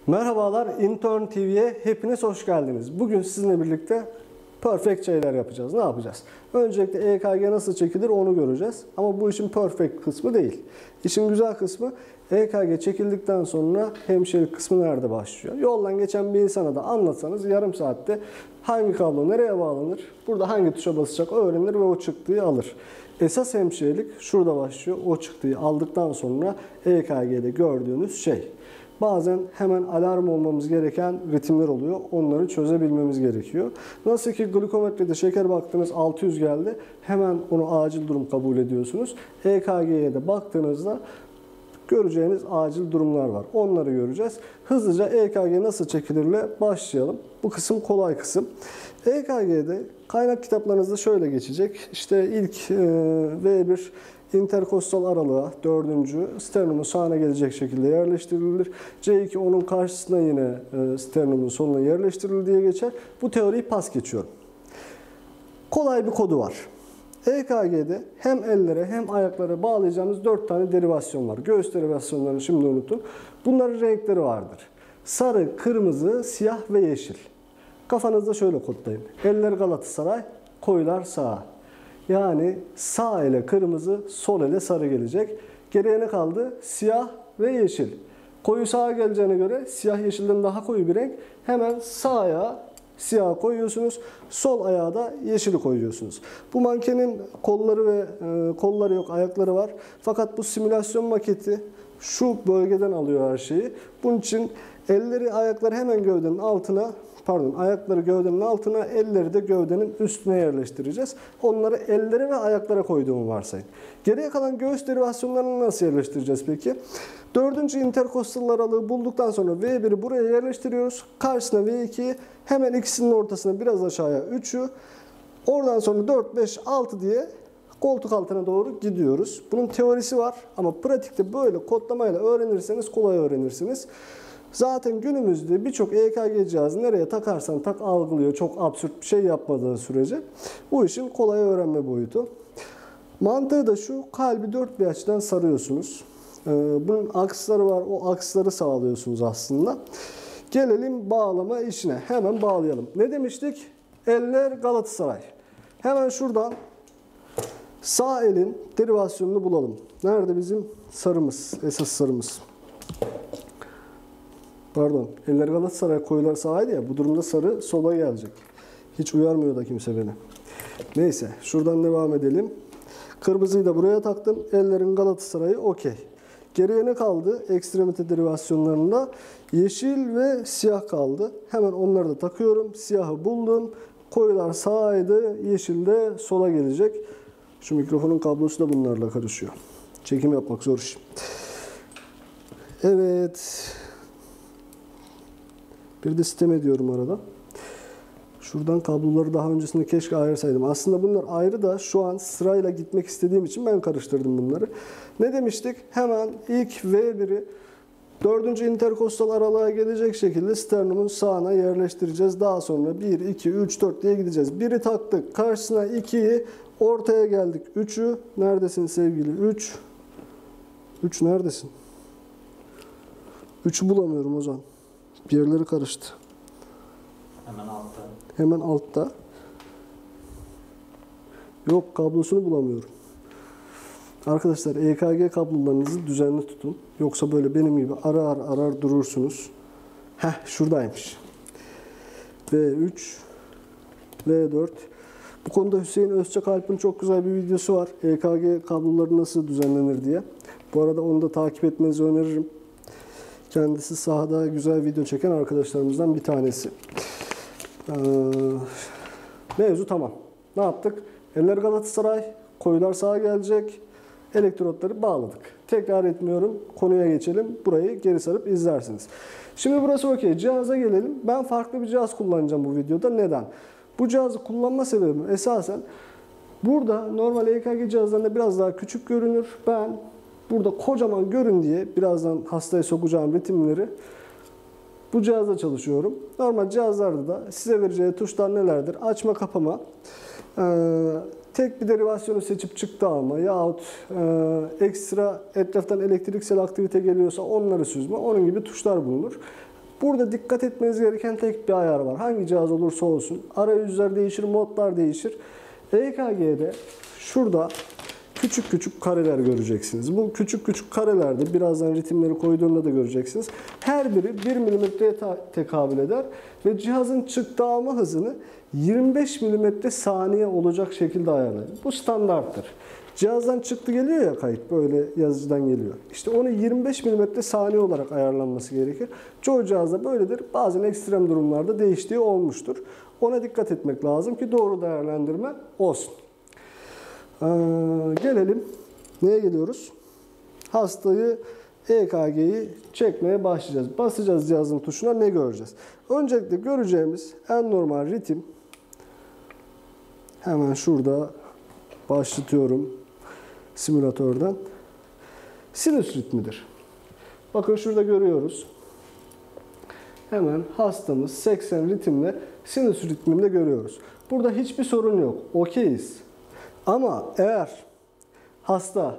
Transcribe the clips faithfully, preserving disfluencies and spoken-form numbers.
Merhabalar, Intern T V'ye hepiniz hoş geldiniz. Bugün sizinle birlikte perfect şeyler yapacağız. Ne yapacağız? Öncelikle E K G nasıl çekilir onu göreceğiz. Ama bu işin perfect kısmı değil. İşin güzel kısmı E K G çekildikten sonra hemşirelik kısmı nerede başlıyor? Yoldan geçen bir insana da anlatsanız yarım saatte hangi kablo nereye bağlanır, burada hangi tuşa basacak öğrenir ve o çıktıyı alır. Esas hemşirelik şurada başlıyor. O çıktıyı aldıktan sonra E K G'de gördüğünüz şey. Bazen hemen alarm olmamız gereken ritimler oluyor. Onları çözebilmemiz gerekiyor. Nasıl ki glikometrede şeker baktınız altı yüz geldi. Hemen onu acil durum kabul ediyorsunuz. E K G'ye de baktığınızda göreceğiniz acil durumlar var. Onları göreceğiz. Hızlıca E K G nasıl çekilirle başlayalım. Bu kısım kolay kısım. E K G'de kaynak kitaplarınızda şöyle geçecek. İşte ilk e, V bir interkostal aralığa dördüncü sternumun sağına gelecek şekilde yerleştirilir. C iki onun karşısına yine e, sternumun sonuna yerleştirilir diye geçer. Bu teoriyi pas geçiyorum. Kolay bir kodu var. E K G'de hem ellere hem ayaklara bağlayacağımız dört tane derivasyon var. Göğüs derivasyonlarını şimdi unutun. Bunların renkleri vardır. Sarı, kırmızı, siyah ve yeşil. Kafanızda şöyle kodlayın. Eller Galatasaray, koyular sağa. Yani sağ ele kırmızı, sol ele sarı gelecek. Geriye ne kaldı? Siyah ve yeşil. Koyu sağa geleceğine göre siyah yeşilden daha koyu bir renk. Hemen sağ ayağa siyah koyuyorsunuz. Sol ayağa da yeşili koyuyorsunuz. Bu mankenin kolları ve e, kolları yok, ayakları var. Fakat bu simülasyon maketi şu bölgeden alıyor her şeyi. Bunun için elleri, ayakları hemen gövdenin altına, pardon, ayakları gövdenin altına, elleri de gövdenin üstüne yerleştireceğiz. Onları ellere ve ayaklara koyduğumu varsayın. Geriye kalan göğüs derivasyonlarını nasıl yerleştireceğiz peki? Dördüncü interkostal aralığı bulduktan sonra V bir'i buraya yerleştiriyoruz. Karşısına V ikiyi, hemen ikisinin ortasına biraz aşağıya üçü. Oradan sonra dört, beş, altı diye koltuk altına doğru gidiyoruz. Bunun teorisi var ama pratikte böyle kodlamayla öğrenirseniz kolay öğrenirsiniz. Zaten günümüzde birçok E K G cihazı nereye takarsan tak algılıyor. Çok absürt bir şey yapmadığı sürece. Bu işin kolay öğrenme boyutu. Mantığı da şu, kalbi dört bir açıdan sarıyorsunuz. Bunun aksları var, o aksları sağlıyorsunuz aslında. Gelelim bağlama işine. Hemen bağlayalım. Ne demiştik? Eller Galatasaray. Hemen şuradan sağ elin derivasyonunu bulalım. Nerede bizim sarımız, esas sarımız? Pardon, eller Galatasaray, koyular sağaydı ya. Bu durumda sarı sola gelecek. Hiç uyarmıyor da kimse beni. Neyse, şuradan devam edelim. Kırmızıyı da buraya taktım. Ellerin Galatasaray'ı okey. Geriye ne kaldı? Ekstremite derivasyonlarında yeşil ve siyah kaldı. Hemen onları da takıyorum. Siyahı buldum. Koyular sağaydı. Yeşil de sola gelecek. Şu mikrofonun kablosu da bunlarla karışıyor. Çekim yapmak zor iş. Evet. Bir de sistem ediyorum arada. Şuradan kabloları daha öncesinde keşke ayırsaydım. Aslında bunlar ayrı da şu an sırayla gitmek istediğim için ben karıştırdım bunları. Ne demiştik? Hemen ilk V bir'i dördüncü interkostal aralığa gelecek şekilde sternumun sağına yerleştireceğiz. Daha sonra bir, iki, üç, dört diye gideceğiz. biri taktık. Karşısına ikiyi, ortaya geldik. üçü. Neredesin sevgili? üç. üç neredesin? üçü bulamıyorum Ozan. Bir yerleri karıştı. Hemen altta. Hemen altta. Yok, kablosunu bulamıyorum. Arkadaşlar E K G kablolarınızı düzenli tutun. Yoksa böyle benim gibi arar arar durursunuz. Heh, şuradaymış. V üç, V dört. Bu konuda Hüseyin Özçakalp'in çok güzel bir videosu var. E K G kabloları nasıl düzenlenir diye. Bu arada onu da takip etmenizi öneririm. Kendisi sahada güzel video çeken arkadaşlarımızdan bir tanesi. Ee, mevzu tamam. Ne yaptık? Eller Galatasaray, koyular sağa gelecek. Elektrotları bağladık. Tekrar etmiyorum. Konuya geçelim. Burayı geri sarıp izlersiniz. Şimdi burası okey. Cihaza gelelim. Ben farklı bir cihaz kullanacağım bu videoda. Neden? Bu cihazı kullanma sebebim esasen burada normal E K G cihazlarında biraz daha küçük görünür. Ben burada kocaman görün diye birazdan hastaya sokacağım ritimleri bu cihazda çalışıyorum. Normal cihazlarda da size vereceği tuşlar nelerdir? Açma, kapama, ee, tek bir derivasyonu seçip çıktı alma yahut e, ekstra etraftan elektriksel aktivite geliyorsa onları süzme. Onun gibi tuşlar bulunur. Burada dikkat etmeniz gereken tek bir ayar var. Hangi cihaz olursa olsun. Arayüzler değişir, modlar değişir. E K G'de şurada küçük küçük kareler göreceksiniz. Bu küçük küçük karelerde birazdan ritimleri koyduğumda da göreceksiniz. Her biri bir milimetreye tekabül eder ve cihazın çıktı alma hızını yirmi beş milimetre saniye olacak şekilde ayarlayın. Bu standarttır. Cihazdan çıktı geliyor ya kayıt, böyle yazıcıdan geliyor. İşte onu yirmi beş milimetre saniye olarak ayarlanması gerekir. Çoğu cihazda böyledir. Bazen ekstrem durumlarda değiştiği olmuştur. Ona dikkat etmek lazım ki doğru değerlendirme olsun. Ee, gelelim. Neye geliyoruz? Hastayı E K G'yi çekmeye başlayacağız. Basacağız cihazın tuşuna, ne göreceğiz? Öncelikle göreceğimiz en normal ritim. Hemen şurada başlatıyorum simülatörden. Sinüs ritmidir. Bakın şurada görüyoruz. Hemen hastamız seksen ritimle sinüs ritminde görüyoruz. Burada hiçbir sorun yok. Okeyiz. Ama eğer hasta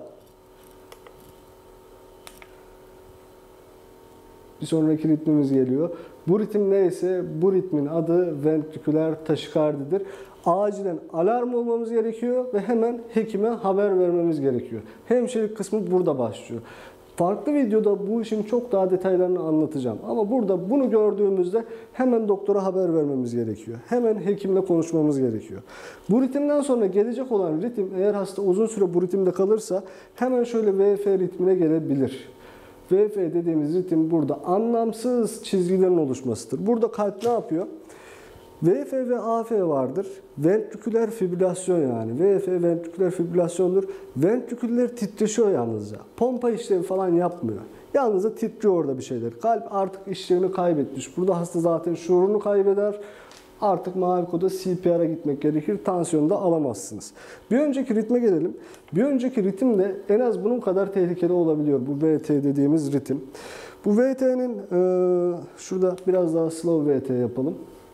bir sonraki ritmimiz geliyor. Bu ritim neyse bu ritmin adı ventriküler taşikardidir. Acilen alarm olmamız gerekiyor ve hemen hekime haber vermemiz gerekiyor. Hemşirelik kısmı burada başlıyor. Farklı videoda bu işin çok daha detaylarını anlatacağım. Ama burada bunu gördüğümüzde hemen doktora haber vermemiz gerekiyor. Hemen hekimle konuşmamız gerekiyor. Bu ritimden sonra gelecek olan ritim, eğer hasta uzun süre bu ritimde kalırsa hemen şöyle V F ritmine gelebilir. V F dediğimiz ritim burada anlamsız çizgilerin oluşmasıdır. Burada kalp ne yapıyor? V F ve A F vardır. Ventriküler fibrilasyon yani. V F ventriküler fibrilasyondur. Ventriküller titreşiyor yalnızca. Pompa işlevi falan yapmıyor. Yalnızca titriyor orada bir şeyler. Kalp artık işlevini kaybetmiş. Burada hasta zaten şuurunu kaybeder. Artık mavi koda C P R'a gitmek gerekir. Tansiyonu da alamazsınız. Bir önceki ritme gelelim. Bir önceki ritim de en az bunun kadar tehlikeli olabiliyor. Bu V T dediğimiz ritim. Bu V T'nin e, şurada biraz daha slow V T yapalım.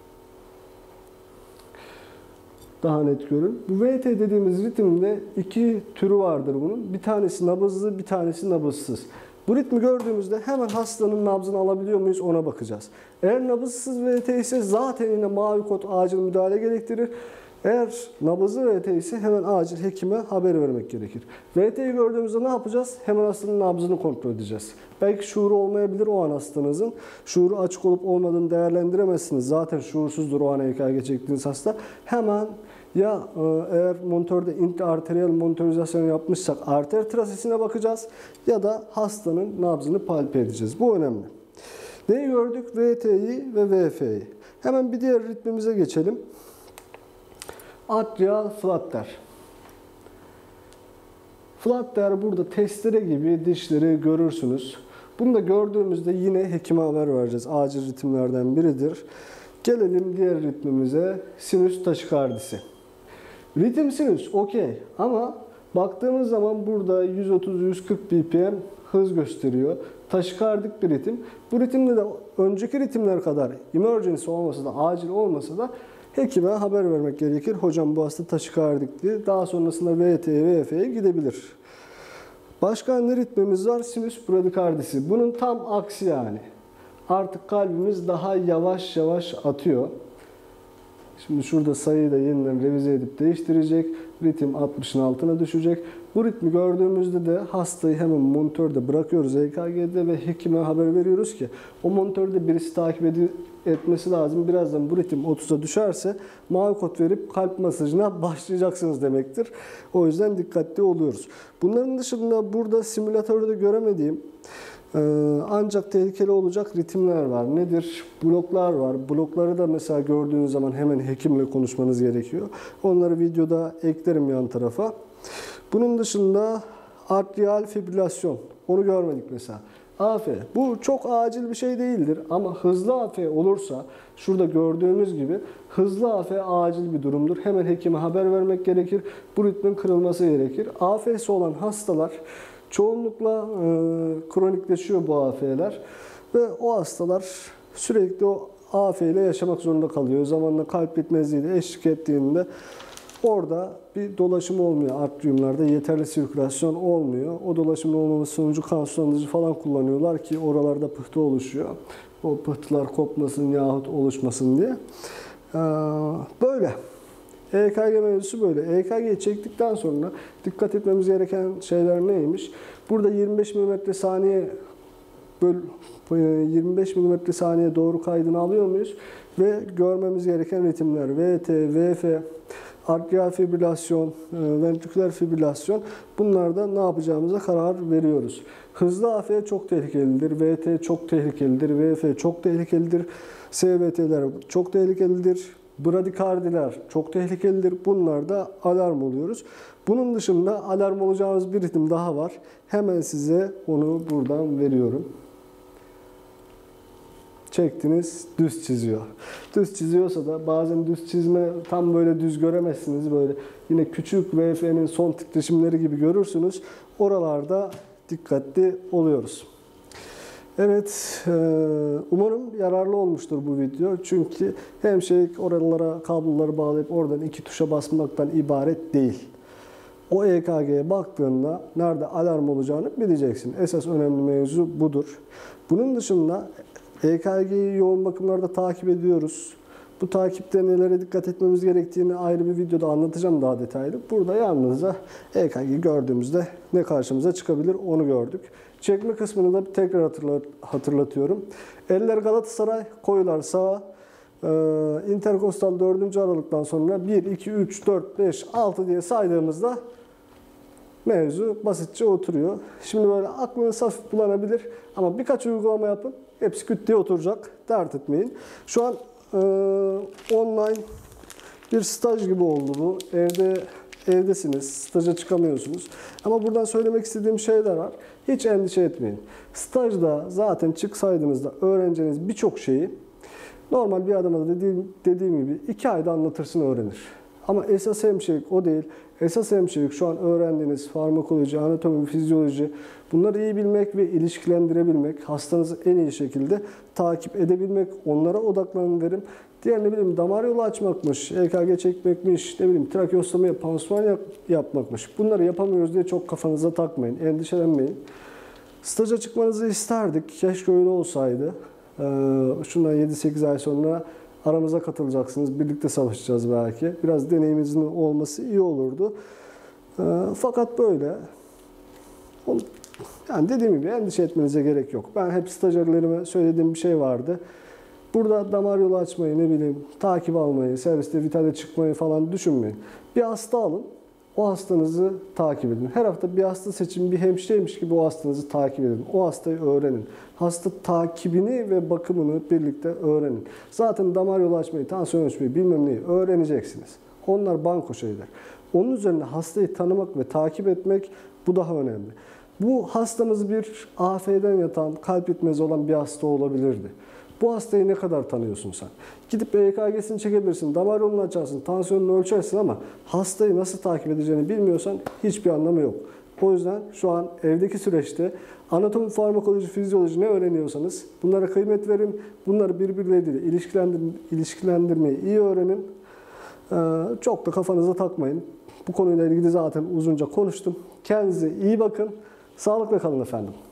Daha net görün. Bu V T dediğimiz ritimde iki türü vardır bunun. Bir tanesi nabızlı, bir tanesi nabızsız. Bu ritmi gördüğümüzde hemen hastanın nabzını alabiliyor muyuz ona bakacağız. Eğer nabızsız V T ise zaten yine mavi kod acil müdahale gerektirir. Eğer nabızlı V T ise hemen acil hekime haber vermek gerekir. V T'yi gördüğümüzde ne yapacağız? Hemen hastanın nabzını kontrol edeceğiz. Belki şuuru olmayabilir o an hastanızın. Şuuru açık olup olmadığını değerlendiremezsiniz. Zaten şuursuzdur o an E K G çektiğiniz hasta. Hemen ya eğer monitörde intraarteriyel monitorizasyon yapmışsak arter trasesine bakacağız ya da hastanın nabzını palpe edeceğiz. Bu önemli. Neyi gördük? V T'yi ve V F'yi. Hemen bir diğer ritmimize geçelim. Atrial flutter. Flutter burada testere gibi dişleri görürsünüz. Bunu da gördüğümüzde yine hekime haber vereceğiz. Acil ritimlerden biridir. Gelelim diğer ritmimize. Sinüs taşikardisi. Ritim sinüs okey ama baktığımız zaman burada yüz otuz yüz kırk B P M hız gösteriyor. Taşikardik bir ritim. Bu ritimde de önceki ritimler kadar emergency olmasa da acil olmasa da hekime haber vermek gerekir. Hocam bu hasta taşikardik diye. Daha sonrasında V T'ye, V F'ye gidebilir. Başka ne ritmimiz var? Sinüs bradikardisi. Bunun tam aksi yani. Artık kalbimiz daha yavaş yavaş atıyor. Şimdi şurada sayıyı da yeniden revize edip değiştirecek. Ritim altmışın altına düşecek. Bu ritmi gördüğümüzde de hastayı hemen monitörde bırakıyoruz E K G'de ve hekime haber veriyoruz ki o monitörde birisi takip etmesi lazım. Birazdan bu ritim otuza düşerse mavi kod verip kalp masajına başlayacaksınız demektir. O yüzden dikkatli oluyoruz. Bunların dışında burada simülatörde göremediğim ancak tehlikeli olacak ritimler var. Nedir? Bloklar var. Blokları da mesela gördüğünüz zaman hemen hekimle konuşmanız gerekiyor. Onları videoda eklerim yan tarafa. Bunun dışında atrial fibrilasyon. Onu görmedik mesela. A F. Bu çok acil bir şey değildir ama hızlı A F olursa şurada gördüğümüz gibi hızlı A F acil bir durumdur. Hemen hekime haber vermek gerekir. Bu ritmin kırılması gerekir. A F'si olan hastalar çoğunlukla e, kronikleşiyor bu A F'ler ve o hastalar sürekli o A F ile yaşamak zorunda kalıyor. Zamanla kalp yetmezliği de eşlik ettiğinde orada bir dolaşım olmuyor. Arteriyumlarda yeterli sirkülasyon olmuyor. O dolaşımın olmaması sonucu kan sulandırıcı falan kullanıyorlar ki oralarda pıhtı oluşuyor. O pıhtılar kopmasın yahut oluşmasın diye. Ee, böyle. E K G mevzusu böyle. E K G'yi çektikten sonra dikkat etmemiz gereken şeyler neymiş? Burada yirmi beş milimetre saniye böl yirmi beş milimetre saniye doğru kaydını alıyor muyuz? Ve görmemiz gereken ritimler V T, V F, atrial fibrilasyon, ventriküler fibrilasyon. Bunlarda ne yapacağımıza karar veriyoruz. Hızlı A F çok tehlikelidir. V T çok tehlikelidir. V F çok tehlikelidir. S V T'ler çok tehlikelidir. Bradikardiler çok tehlikelidir. Bunlarda alarm oluyoruz. Bunun dışında alarm olacağımız bir ritim daha var. Hemen size onu buradan veriyorum. Çektiniz, düz çiziyor. Düz çiziyorsa da bazen düz çizme tam böyle düz göremezsiniz. Böyle yine küçük V F'nin son titreşimleri gibi görürsünüz. Oralarda dikkatli oluyoruz. Evet, umarım yararlı olmuştur bu video. Çünkü hemşirelik oralara kabloları bağlayıp oradan iki tuşa basmaktan ibaret değil. O E K G'ye baktığında nerede alarm olacağını bileceksin. Esas önemli mevzu budur. Bunun dışında E K G'yi yoğun bakımlarda takip ediyoruz. Bu takipte nelere dikkat etmemiz gerektiğini ayrı bir videoda anlatacağım daha detaylı. Burada yalnızca E K G gördüğümüzde ne karşımıza çıkabilir onu gördük. Çekme kısmını da tekrar hatırlatıyorum. Eller Galatasaray, koyular sağa. Interkostal dördüncü aralıktan sonra bir, iki, üç, dört, beş, altı diye saydığımızda mevzu basitçe oturuyor. Şimdi böyle aklınız hafif bulanabilir ama birkaç uygulama yapın. Hepsi küt diye oturacak. Dert etmeyin. Şu an e, online bir staj gibi oldu bu. Evde evdesiniz. Staja çıkamıyorsunuz. Ama buradan söylemek istediğim şeyler var. Hiç endişe etmeyin. Stajda zaten çıksaydınız da öğreneceğiniz birçok şeyi normal bir adama da dediğim, dediğim gibi iki ayda anlatırsın, öğrenir. Ama esas hemşirelik o değil. Esas hemşirelik şu an öğrendiğiniz farmakoloji, anatomi, fizyoloji, bunları iyi bilmek ve ilişkilendirebilmek, hastanızı en iyi şekilde takip edebilmek, onlara odaklanın derim. Diğer ne bileyim damar yolu açmakmış, E K G çekmekmiş, ne bileyim trakeostomi, pansuman yap yapmakmış. Bunları yapamıyoruz diye çok kafanıza takmayın, endişelenmeyin. Staja çıkmanızı isterdik, keşke öyle olsaydı. Ee, şundan yedi sekiz ay sonra aramıza katılacaksınız. Birlikte savaşacağız belki. Biraz deneyimimizin olması iyi olurdu. Ee, fakat böyle. Yani dediğim gibi endişe etmenize gerek yok. Ben hep stajyerlerime söylediğim bir şey vardı. Burada damar yolu açmayı, ne bileyim, takip almayı, serviste vitale çıkmayı falan düşünmeyin. Bir hasta alın. O hastanızı takip edin. Her hafta bir hasta seçin, bir hemşireymiş gibi o hastanızı takip edin. O hastayı öğrenin. Hasta takibini ve bakımını birlikte öğrenin. Zaten damar yolu açmayı, tansiyon ölçmeyi, bilmem neyi öğreneceksiniz. Onlar banko şeyler. Onun üzerine hastayı tanımak ve takip etmek, bu daha önemli. Bu hastamız bir A F'den yatan, kalp yetmezi olan bir hasta olabilirdi. Bu hastayı ne kadar tanıyorsun sen? Gidip E K G'sini çekebilirsin, damar yolunu açarsın, tansiyonunu ölçersin ama hastayı nasıl takip edeceğini bilmiyorsan hiçbir anlamı yok. O yüzden şu an evdeki süreçte anatomi, farmakoloji, fizyoloji ne öğreniyorsanız bunlara kıymet verin. Bunları birbirleriyle ilişkilendir ilişkilendirmeyi iyi öğrenin. Ee, çok da kafanıza takmayın. Bu konuyla ilgili zaten uzunca konuştum. Kendinize iyi bakın. Sağlıkla kalın efendim.